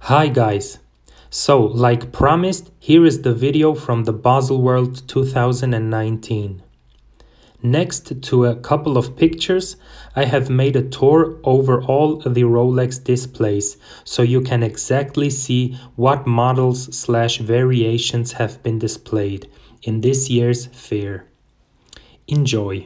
Hi guys! So, like promised, here is the video from the Baselworld 2019. Next to a couple of pictures, I have made a tour over all the Rolex displays, so you can exactly see what models/variations have been displayed in this year's fair. Enjoy!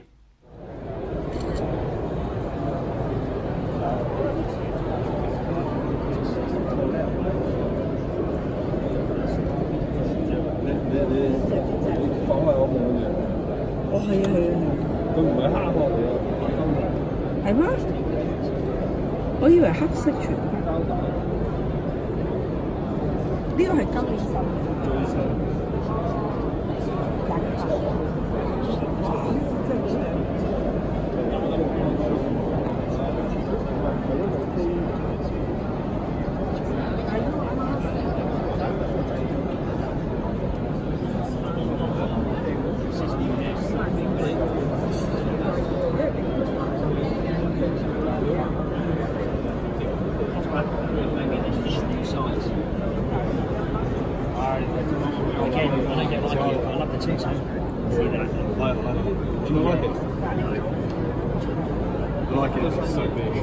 Do you not like it? No. I like it, it's so big.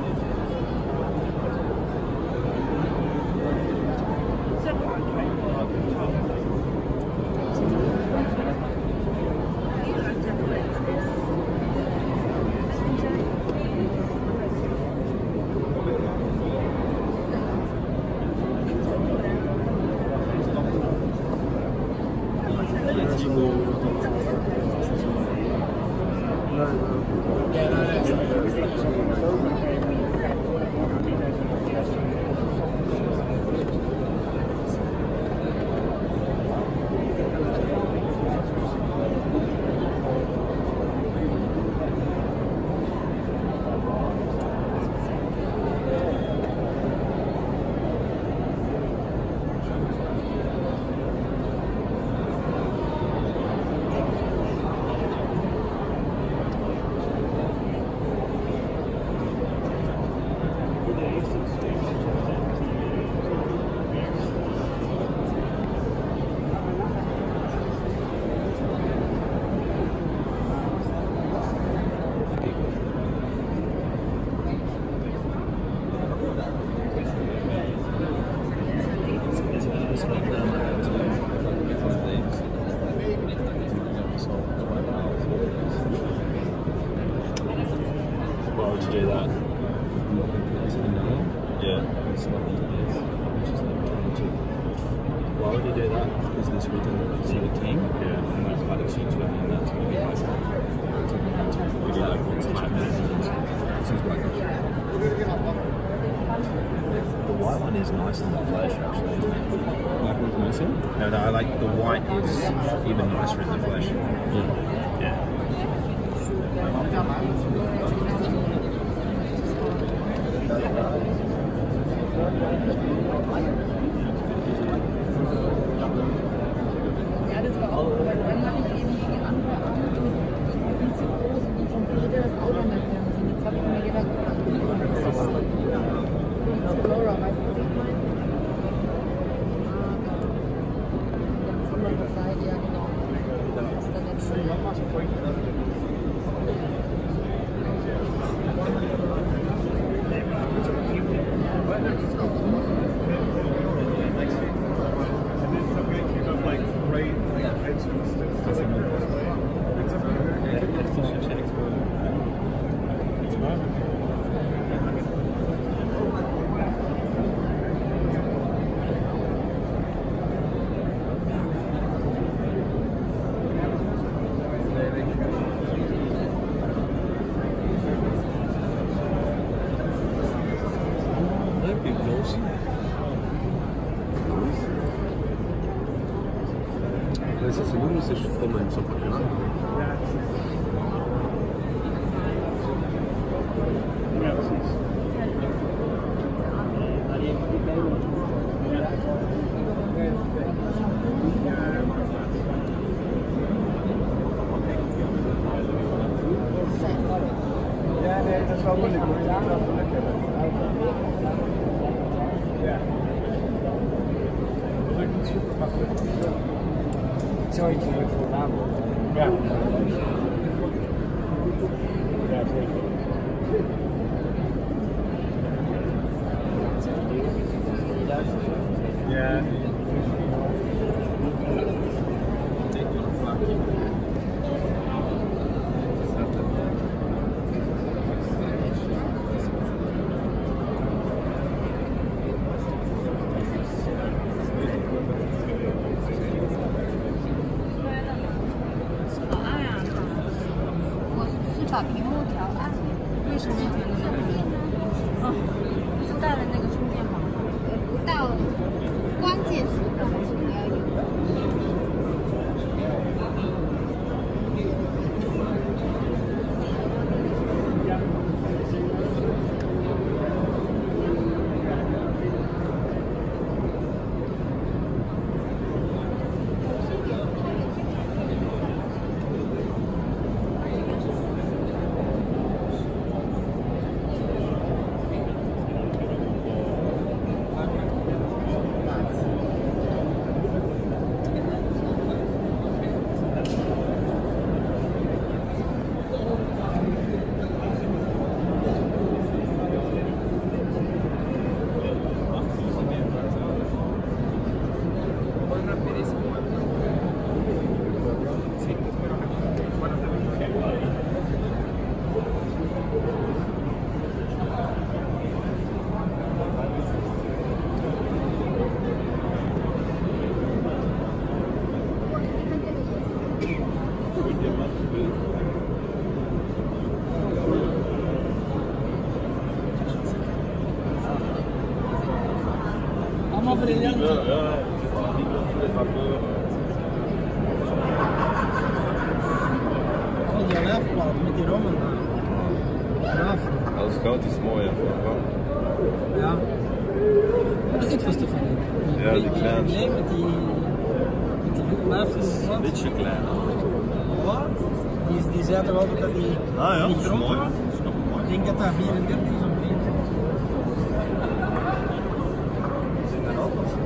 Why would you do that? Yeah. Why would you do that? Because this week is the king. Yeah. And that's quite a huge one, and that's going to be like really like 5 minutes. Seems quite good. The white one is nice in the flesh, actually. Black one's nicer? No, I like the white is even nicer in the flesh. Yeah. Yeah. Ja, das war auch, weil dann habe ich eben die andere angeguckt, die ist so groß und die vom Dritte das Auto nicht mehr müssen. Jetzt habe ich mir gedacht, Explorer, weißt du, was ich meine? Ganz andere Seite, ja genau. Das ist dann nicht schön. Das ist ein russisches Formen zu verkaufen. Ja, nee, das war moeilijk hoor. Ja. zoiets voor Nabel. Ja. Ja, zeker. Ja. 把屏幕调暗，为什么要调那么暗？不是带了那个充电宝吗？不到关键时刻还是不要用。 Allemaal briljant. Oh, die lijfplaat met die rommen. Alles goud is mooi, hè? Ja. Dat is iets vast te vinden. Ja, die klein. Nee, met die lijfplaat. Een beetje klein. Wat? Die zei toch altijd dat die Ah ja, niet dat is groot mooi. was? Dat is nog mooi. Ik denk dat dat 34 is of 33. Zit daar ook nog?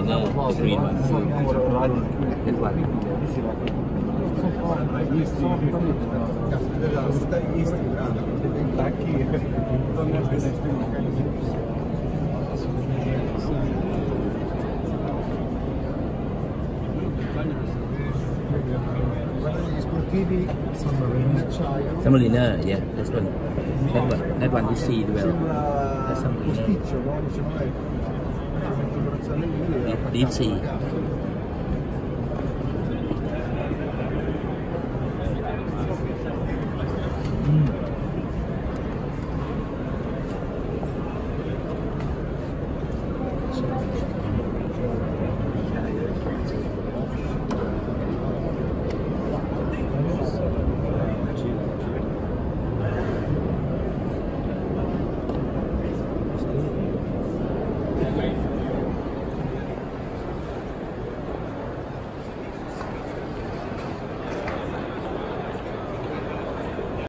liner, the green one. That one. Submariner, yeah, this one. That one you see well. That's submariner. Deep sea.